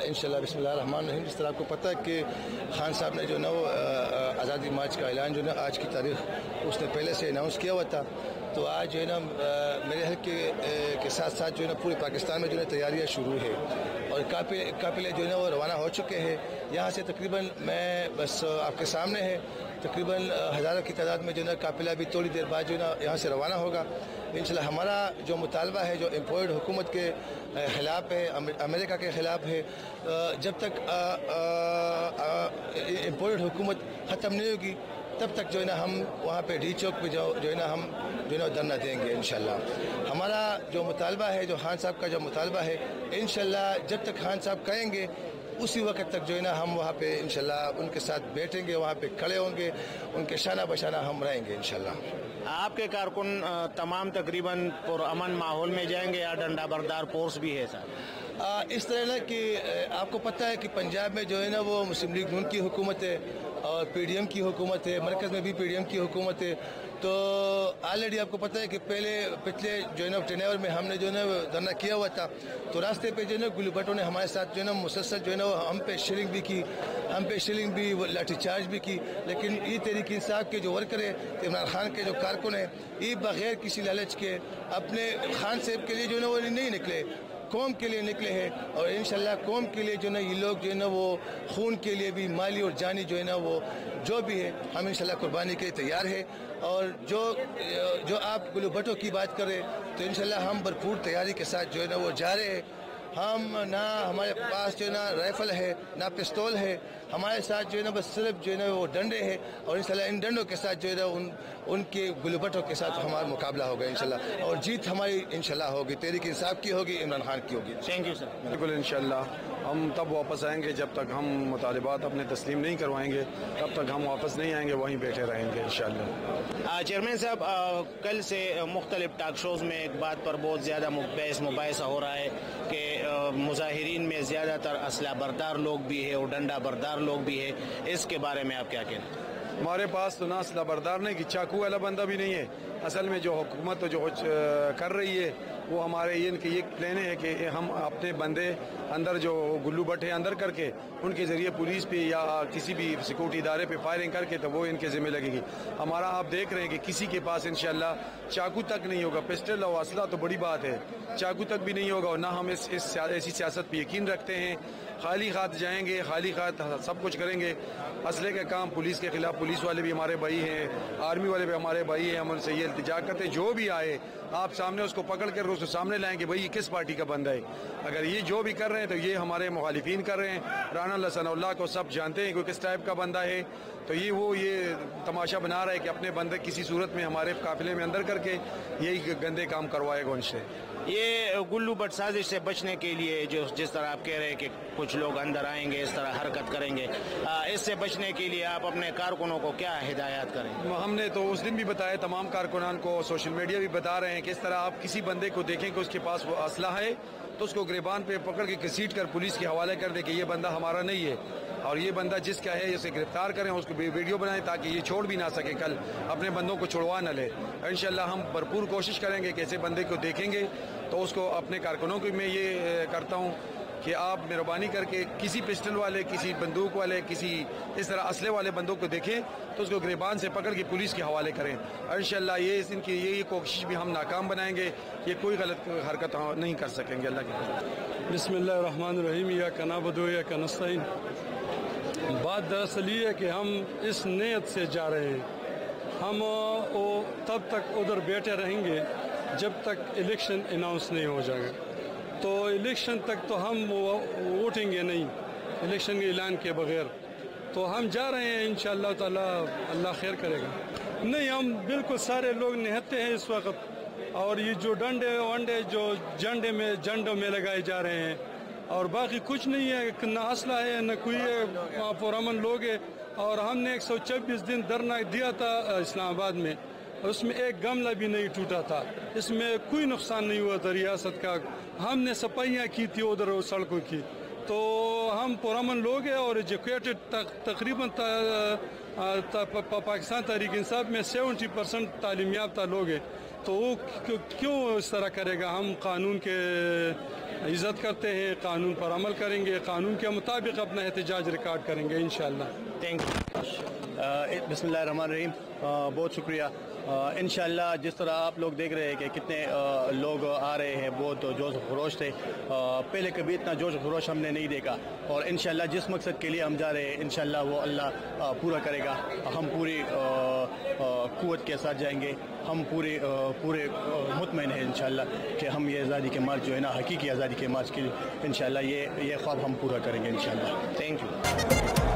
इंशाल्लाह बिस्मिल्लाहिर्रहमानिर्रहीम। जिस तरह आपको पता है कि खान साहब ने जो ना वो आज़ादी मार्च का ऐलान जो ना आज की तारीख उसने पहले से अनाउंस किया हुआ था, तो आज जो है ना मेरे हल्के के साथ साथ जो है ना पूरे पाकिस्तान में जो है तैयारियाँ शुरू है और काफिले जो है ना वो रवाना हो चुके हैं। यहाँ से तकरीबन मैं बस आपके सामने है तकरीबन हज़ारों की तादाद में जो है ना काफिला भी थोड़ी देर बाद जो है ना यहाँ से रवाना होगा इंशाल्लाह। हमारा जो मुतालबा है जो एम्प्लॉयड हुकूमत के ख़िलाफ़ है, अमेरिका के ख़िलाफ़ है, जब तक एम्प्लॉयड हुकूमत ख़त्म नहीं होगी तब तक जो है ना हम वहाँ पे डी चौक पे जो है ना हम जो है ना धरना देंगे इंशाल्लाह। हमारा जो मुतालबा है, जो खान साहब का जो मुतालबा है, इंशाल्लाह जब तक खान साहब कहेंगे उसी वक्त तक जो है ना हम वहाँ पे इंशाल्लाह उनके साथ बैठेंगे, वहाँ पे खड़े होंगे, उनके शाना बशाना हम रहेंगे इंशाल्लाह। आपके कारकुन तमाम तकरीबन पुरअमन माहौल में जाएंगे या डंडा बरदार फोर्स भी है सर? इस तरह ना कि आपको पता है कि पंजाब में जो है ना वो मुस्लिम लीग नून की हुकूमत है और पीडीएम की हुकूमत है, मरकज़ में भी पीडीएम की हुकूमत है। तो ऑलरेडी आपको पता है कि पिछले जो है ना टेनेवर में हमने जो है ना धरना किया हुआ था, तो रास्ते पे जो है ना गुल्लू भट्टों ने हमारे साथ जो है ना मुसलसल जो है ना हम पे शेलिंग भी की, हम पे शेलिंग भी, लाठीचार्ज भी की। लेकिन ये तहरीक इंसाफ के जो वर्कर है, इमरान खान के जो कारकुन है, ये बगैर किसी लालच के अपने खान साहब के लिए जो है ना वो नहीं निकले, कौम के लिए निकले हैं। और इंशाल्लाह कौम के लिए जो है ना ये लोग जो है ना वो खून के लिए भी, माली और जानी जो है ना वो जो भी है हम इंशाल्लाह कुर्बानी के लिए तैयार है। और जो आप गुल्लू भट्टों की बात करें तो इंशाल्लाह हम भरपूर तैयारी के साथ जो है ना वो जा रहे हैं। हम ना हमारे पास जो है ना राइफल है ना पिस्तौल है, हमारे साथ जो है ना बस सिर्फ जो है ना वो डंडे हैं और इंशाल्लाह इन डंडों के साथ जो है ना उनके गुल्लू भट्टों के साथ हमारा मुकाबला होगा इंशाल्लाह और जीत हमारी इंशाल्लाह होगी, तहरीक इंसाफ की होगी, इमरान खान की होगी। Thank you sir. बिल्कुल इंशाल्लाह हम तब वापस आएंगे जब तक हम मुतालिबात अपने तस्लीम नहीं करवाएंगे, तब तक हम वापस नहीं आएंगे, वहीं बैठे रहेंगे इंशाल्लाह। चेयरमैन साहब, कल से मुख्तलिफ टॉक शोज़ में एक बात पर बहुत ज़्यादा मुबाहिसा हो रहा है कि मुजाहिरीन में ज़्यादातर असला बरदार लोग भी है और डंडा बरदार लोग भी है, इसके बारे में आप क्या कहना? हमारे पास तो ना असला बरदार नहीं कि चाकू वाला बंदा भी नहीं है। असल में जो हुकूमत जो कर रही है वो हमारे इनके ये प्लान है कि हम अपने बंदे अंदर जो गुल्लू भट्टे अंदर करके उनके ज़रिए पुलिस पे या किसी भी सिक्योरिटी इदारे पे फायरिंग करके तो वो इनके ज़िम्मे लगेगी। हमारा आप देख रहे हैं कि किसी के पास इंशाल्लाह चाकू तक नहीं होगा, पिस्टल और असला तो बड़ी बात है, चाकू तक भी नहीं होगा। और ना हम ऐसी सियासत पे यकीन रखते हैं। खाली हाथ जाएंगे, खाली हाथ सब कुछ करेंगे। असले का काम पुलिस के खिलाफ, पुलिस वाले भी हमारे भाई हैं, आर्मी वाले भी हमारे भाई हैं, हम उनसे ये इल्तिजा करते हैं जो भी आए आप सामने उसको पकड़ कर उसको सामने लाएंगे, भाई ये किस पार्टी का बंदा है। अगर ये जो भी कर रहे हैं तो ये हमारे मुखालिफिन कर रहे हैं। राना लसनउल्लाह को सब जानते हैं कि किस टाइप का बंदा है, तो ये तमाशा बना रहा है कि अपने बंदे किसी सूरत में हमारे काफिले में अंदर करके यही गंदे काम करवाएगा उनसे। ये गुल्लू भट्ट साजिश से बचने के लिए जो जिस तरह आप कह रहे हैं कि कुछ लोग अंदर आएंगे, इस तरह हरकत करेंगे, इससे बचने के लिए आप अपने कारकुनों को क्या हिदायत करें? हमने तो उस दिन भी बताया, तमाम कारकुनान को सोशल मीडिया भी बता रहे हैं कि इस तरह आप किसी बंदे को देखें कि उसके पास वो असला है तो उसको गिरबान पे पकड़ के घसीट कर पुलिस के हवाले कर दे कि ये बंदा हमारा नहीं है और ये बंदा जिसका है इसे गिरफ्तार करें, उसको वीडियो बनाएं ताकि ये छोड़ भी ना सके, कल अपने बंदों को छुड़वा न ले। इंशाल्लाह हम भरपूर कोशिश करेंगे कि ऐसे बंदे को देखेंगे तो उसको अपने कारकुनों को मैं ये करता हूँ कि आप मेहरबानी करके किसी पिस्टल वाले, किसी बंदूक वाले, किसी इस तरह असले वाले बंदों को देखें तो उसको गिरबान से पकड़ के पुलिस के हवाले करें। इंशाल्लाह इनकी ये कोशिश भी हम नाकाम बनाएंगे, ये कोई गलत हरकत नहीं कर सकेंगे। अल्लाह की बिस्मिल्लाहिर्रहमानिर्रहीम। या कनाबुदु या कनस्तईन। बात दरअसल ये है कि हम इस नियत से जा रहे हैं, हम वो तब तक उधर बैठे रहेंगे जब तक इलेक्शन अनाउंस नहीं हो जाएगा। तो इलेक्शन तक तो हम वोटेंगे नहीं, इलेक्शन के ऐलान के बगैर। तो हम जा रहे हैं इंशाअल्लाह ताला, अल्लाह खैर करेगा। नहीं, हम बिल्कुल सारे लोग निहत्ते हैं इस वक्त और ये जो डंडे वंडे जो झंडों में लगाए जा रहे हैं और बाकी कुछ नहीं है, न असला है न कोई पुरअमन लोग है। और हमने 124 दिन धरना दिया था इस्लामाबाद में, उसमें एक गमला भी नहीं टूटा था, इसमें कोई नुकसान नहीं हुआ था रियासत का। हमने सफाइयाँ की थी उधर सड़कों की। तो हम पुरअमन लोग हैं और एजुकेटेड तकरीबन पाकिस्तान तहरीक इंसाफ में 70% तालीम याफ्ता लोग हैं। तो वो क्यों इस तरह करेगा? हम कानून के इज़्ज़त करते हैं, कानून पर अमल करेंगे, कानून के मुताबिक अपना एहतजाज रिकॉर्ड करेंगे इंशाअल्लाह। Thank you. बिस्मिल्लाहिर्रहमानिर्रहीम। बहुत शुक्रिया। इंशाअल्लाह जिस तरह आप लोग देख रहे हैं कि कितने लोग आ रहे हैं, बहुत जोश खरोश थे। पहले कभी इतना जोश खरोश हमने नहीं देखा और इंशाअल्लाह जिस मकसद के लिए हम जा रहे हैं इंशाअल्लाह वो अल्लाह पूरा करेगा। हम पूरी क़ुव्वत के साथ जाएंगे। हम पूरे मुतमईन हैं इंशाअल्लाह कि हम ये आज़ादी के मार्च जो है ना, हकीकी आज़ादी के मार्च के लिए इंशाअल्लाह ये ख्वाब हम पूरा करेंगे इंशाअल्लाह। Thank you.